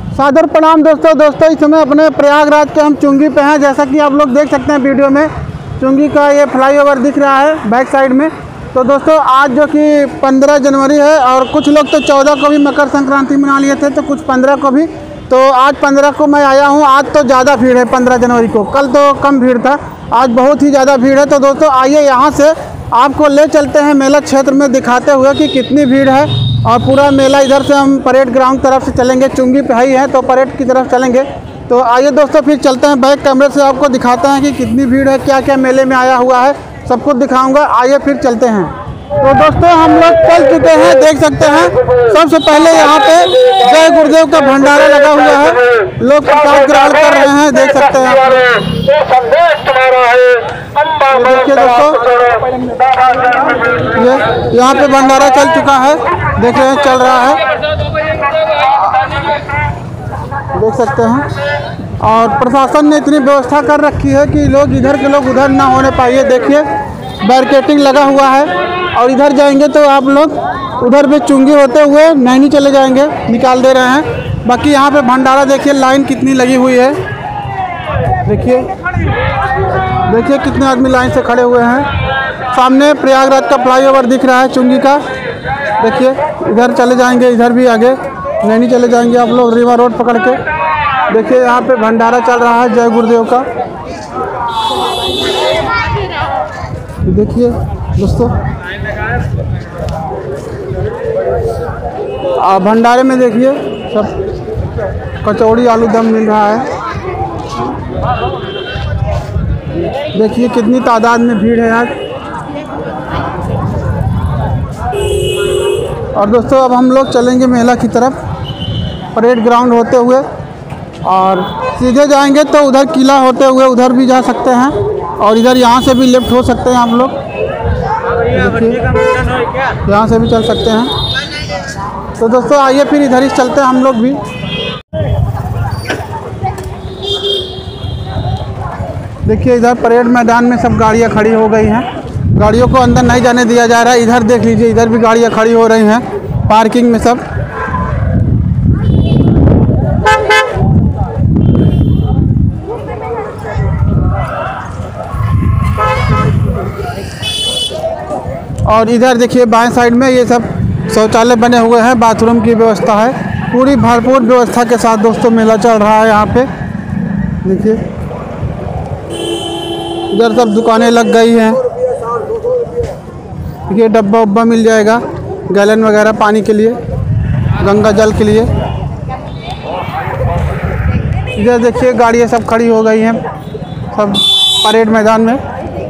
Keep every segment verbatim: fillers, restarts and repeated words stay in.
सादर प्रणाम दोस्तों दोस्तों इस समय अपने प्रयागराज के हम चुंगी पे हैं। जैसा कि आप लोग देख सकते हैं वीडियो में, चुंगी का ये फ्लाईओवर दिख रहा है बैक साइड में। तो दोस्तों आज जो कि पंद्रह जनवरी है और कुछ लोग तो चौदह को भी मकर संक्रांति मना लिए थे, तो कुछ पंद्रह को भी। तो आज पंद्रह को मैं आया हूँ। आज तो ज़्यादा भीड़ है पंद्रह जनवरी को, कल तो कम भीड़ था, आज बहुत ही ज़्यादा भीड़ है। तो दोस्तों आइए यहाँ से आपको ले चलते हैं मेला क्षेत्र में, दिखाते हुए कि कितनी भीड़ है। और पूरा मेला इधर से हम परेड ग्राउंड तरफ से चलेंगे, चुंगी पे ही है तो परेड की तरफ चलेंगे। तो आइए दोस्तों फिर चलते हैं, बैक कैमरे से आपको दिखाते हैं कि कितनी भीड़ है, क्या क्या मेले में आया हुआ है, सब कुछ दिखाऊंगा। आइए फिर चलते हैं। तो दोस्तों हम लोग चल चुके हैं, देख सकते हैं। सबसे पहले यहाँ पे जय गुरुदेव का भंडारा लगा हुआ है, लोग प्रसाद ग्रहण कर रहे हैं, देख सकते हैं। देखिए दोस्तों ये यहाँ पे भंडारा चल चुका है, देखिए चल रहा है, देख सकते हैं। और प्रशासन ने इतनी व्यवस्था कर रखी है कि लोग इधर के लोग उधर ना होने पाइए। देखिए बैरिकेटिंग लगा हुआ है और इधर जाएंगे तो आप लोग उधर भी चुंगी होते हुए नैनी चले जाएंगे, निकाल दे रहे हैं। बाकी यहाँ पे भंडारा देखिए, लाइन कितनी लगी हुई है, देखिए देखिए कितने आदमी लाइन से खड़े हुए हैं। सामने प्रयागराज का फ्लाईओवर दिख रहा है चुंगी का, देखिए इधर चले जाएंगे, इधर भी आगे नैनी चले जाएंगे आप लोग रिवर रोड पकड़ के। देखिए यहाँ पे भंडारा चल रहा है जय गुरुदेव का, देखिए दोस्तों। आ भंडारे में देखिए सब कचौड़ी आलू दम मिल रहा है, देखिए कितनी तादाद में भीड़ है आज। और दोस्तों अब हम लोग चलेंगे मेला की तरफ परेड ग्राउंड होते हुए, और सीधे जाएंगे तो उधर किला होते हुए उधर भी जा सकते हैं, और इधर यहाँ से भी लेफ्ट हो सकते हैं आप लोग, यहाँ से भी चल सकते हैं। तो दोस्तों आइए फिर इधर ही चलते हैं हम लोग भी। देखिए इधर परेड मैदान में सब गाड़ियाँ खड़ी हो गई हैं, गाड़ियों को अंदर नहीं जाने दिया जा रहा है। इधर देख लीजिए, इधर भी गाड़ियाँ खड़ी हो रही हैं पार्किंग में सब। और इधर देखिए बाएं साइड में ये सब शौचालय बने हुए हैं, बाथरूम की व्यवस्था है, पूरी भरपूर व्यवस्था के साथ दोस्तों मेला चल रहा है यहाँ पे। देखिए इधर सब दुकानें लग गई हैं, देखिए डब्बा उब्बा मिल जाएगा, गैलन वगैरह पानी के लिए, गंगा जल के लिए। इधर देखिए गाड़ियाँ सब खड़ी हो गई हैं सब परेड मैदान में।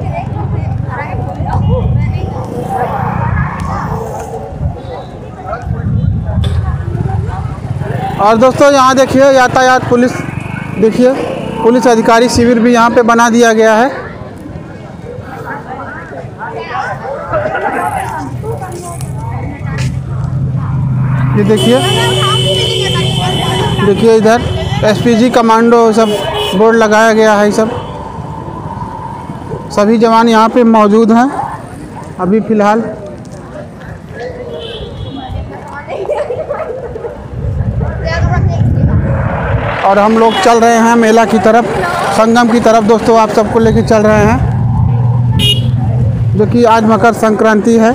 और दोस्तों यहाँ देखिए यातायात पुलिस, देखिए पुलिस अधिकारी शिविर भी यहाँ पे बना दिया गया है। ये देखिए देखिए इधर एसपीजी कमांडो सब बोर्ड लगाया गया है, सब सभी जवान यहाँ पे मौजूद हैं अभी फ़िलहाल। और हम लोग चल रहे हैं मेला की तरफ, संगम की तरफ दोस्तों, आप सबको लेके चल रहे हैं, जो कि आज मकर संक्रांति है।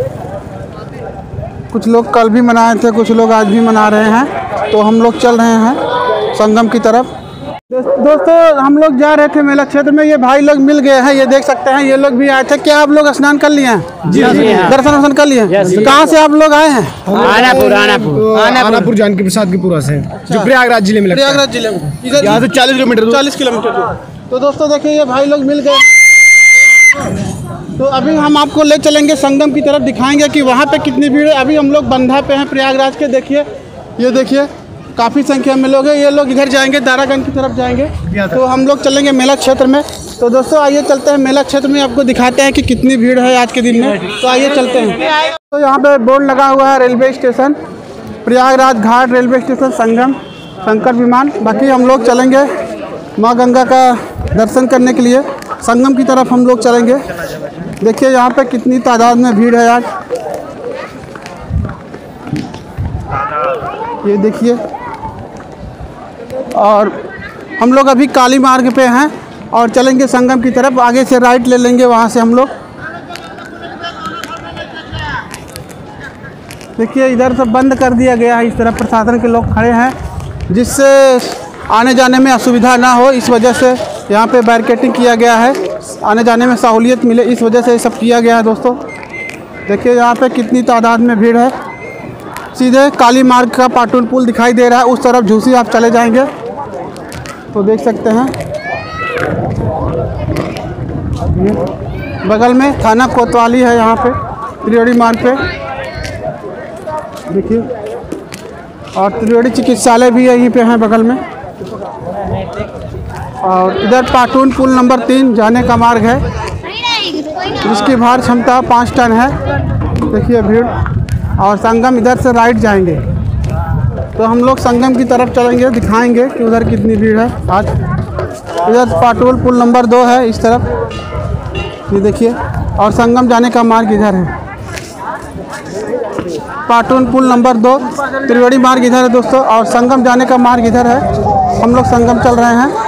कुछ लोग कल भी मनाए थे, कुछ लोग आज भी मना रहे हैं, तो हम लोग चल रहे हैं संगम की तरफ। दोस्तों हम लोग जा रहे थे मेला क्षेत्र में, ये भाई लोग मिल गए हैं, ये देख सकते हैं, ये लोग भी आए थे। क्या आप लोग स्नान कर लिए हैं? जी जी, दर्शन वर्शन कर लिए हैं? तो कहाँ से आप लोग आए हैं? आनापुर आनापुर आनापुर जानकी प्रसाद की पूरा से, जो प्रयागराज जिले में लगता है। प्रयागराज जिले में यहाँ से चालीस किलोमीटर चालीस किलोमीटर तो दोस्तों देखिए ये भाई लोग मिल गए, तो अभी हम आपको ले चलेंगे संगम की तरफ, दिखाएंगे कि वहाँ पे कितनी भीड़ है। अभी हम लोग बंधा पे हैं प्रयागराज के, देखिए ये देखिए काफ़ी संख्या में लोग हैं। ये लोग इधर जाएंगे, दारागंज की तरफ जाएंगे, तो हम लोग चलेंगे मेला क्षेत्र में। तो दोस्तों आइए चलते हैं मेला क्षेत्र में, आपको दिखाते हैं कि कितनी भीड़ है आज के दिन में। तो आइए चलते हैं। तो यहाँ पे बोर्ड लगा हुआ है railway station, Prayagraj Ghat railway station, Sangam, Shankar Viman. बाकी हम लोग चलेंगे माँ गंगा का दर्शन करने के लिए, संगम की तरफ हम लोग चलेंगे। देखिए यहाँ पे कितनी तादाद में भीड़ है आज, ये देखिए और हम लोग अभी काली मार्ग पे हैं और चलेंगे संगम की तरफ। आगे से राइट ले लेंगे वहाँ से हम लोग। देखिए इधर से बंद कर दिया गया है, इस तरफ प्रशासन के लोग खड़े हैं जिससे आने जाने में असुविधा ना हो, इस वजह से यहाँ पे बैरिकेडिंग किया गया है, आने जाने में सहूलियत मिले, इस वजह से ये सब किया गया है। दोस्तों देखिए यहाँ पे कितनी तादाद में भीड़ है। सीधे काली मार्ग का पाटुन पुल दिखाई दे रहा है, उस तरफ झूसी आप चले जाएंगे तो देख सकते हैं। बगल में थाना कोतवाली है, यहाँ पे त्रिवेणी मार्ग पे देखिए, और त्रिवेणी चिकित्सालय भी यहीं पे हैं बगल में। और इधर पाटुन पुल नंबर तीन जाने का मार्ग है जिसकी भार क्षमता पाँच टन है। देखिए भीड़। और संगम इधर से राइट जाएंगे तो हम लोग संगम की तरफ चलेंगे, दिखाएंगे कि उधर कितनी भीड़ है आज। इधर पाटुन पुल नंबर दो है इस तरफ, ये देखिए, और संगम जाने का मार्ग इधर है। पाटुन पुल नंबर दो, त्रिवेणी मार्ग इधर है दोस्तों, और संगम जाने का मार्ग इधर है। हम लोग संगम चल रहे हैं।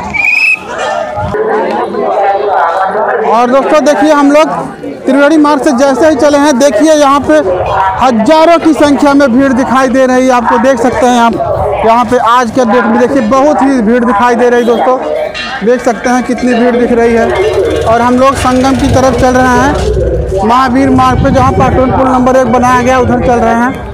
और दोस्तों देखिए हम लोग त्रिवेणी मार्ग से जैसे ही चले हैं, देखिए यहाँ पे हजारों की संख्या में भीड़ दिखाई दे रही है। आपको देख सकते हैं आप यहाँ पे आज के डेट में देखिए बहुत ही भीड़ दिखाई दे रही। दोस्तों देख सकते हैं कितनी भीड़ दिख रही है। और हम लोग संगम की तरफ चल रहे हैं, महावीर मार्ग पे जहाँ पाटुन पुल नंबर एक बनाया गया उधर चल रहे हैं।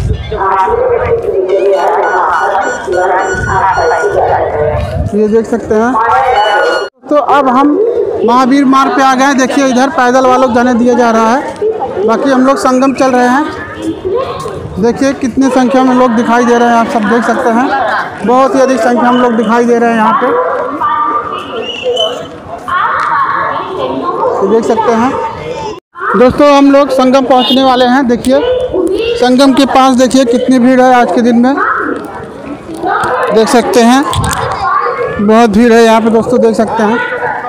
ये देख सकते हैं। तो अब हम महावीर मार्ग पे आ गए हैं। देखिए इधर पैदल वालों जाने दिया जा रहा है, बाकी हम लोग संगम चल रहे हैं। देखिए कितने संख्या में लोग दिखाई दे रहे हैं, आप सब देख सकते हैं। बहुत ही अधिक संख्या में लोग दिखाई दे रहे हैं यहाँ पे, तो देख सकते हैं। दोस्तों हम लोग संगम पहुँचने वाले हैं। देखिए संगम के पास देखिए कितनी भीड़ है आज के दिन में, देख सकते हैं। बहुत भीड़ है यहाँ पे दोस्तों, देख सकते हैं।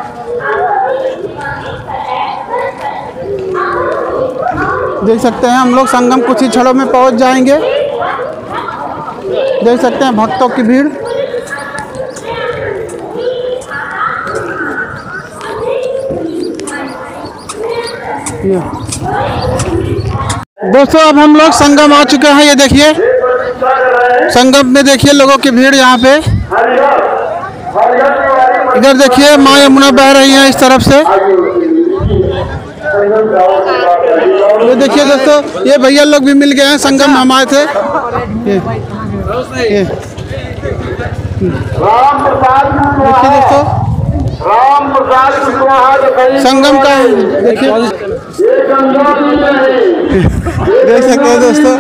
देख सकते हैं हम लोग संगम कुछ ही क्षणों में पहुंच जाएंगे। देख सकते हैं भक्तों की भीड़। ये दोस्तों अब हम लोग संगम आ चुके हैं। ये देखिए संगम में देखिए लोगों की भीड़ यहाँ पे। इधर देखिए माँ यमुना बह रही है इस तरफ से। ये देखिए दोस्तों ये भैया लोग भी मिल गए हैं, संगम में हमारे थे। ये ये देखिए दोस्तों संगम का देखिए, देख सकते हैं दोस्तों।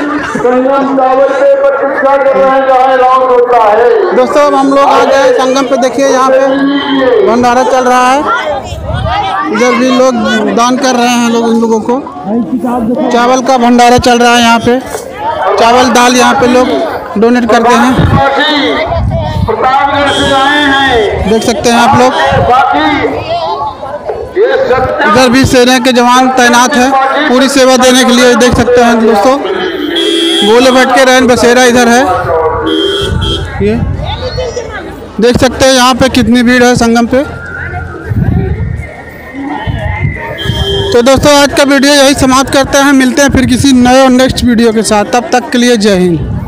दोस्तों अब हम लोग आ गए संगम पे। देखिए यहाँ पे भंडारा चल रहा है, इधर भी लोग दान कर रहे हैं लोग इन लोगों को। चावल का भंडारा चल रहा है यहाँ पे, चावल दाल यहाँ पे लोग डोनेट करते हैं। देख सकते हैं आप लोग। इधर भी सेना के जवान तैनात हैं पूरी सेवा देने के लिए, देख सकते हैं दोस्तों। गोले भट्ट के रैन बसेरा इधर है, ये देख सकते हैं यहाँ पे कितनी भीड़ है संगम पे। तो दोस्तों आज का वीडियो यही समाप्त करते हैं, मिलते हैं फिर किसी नए और नेक्स्ट वीडियो के साथ। तब तक के लिए जय हिंद।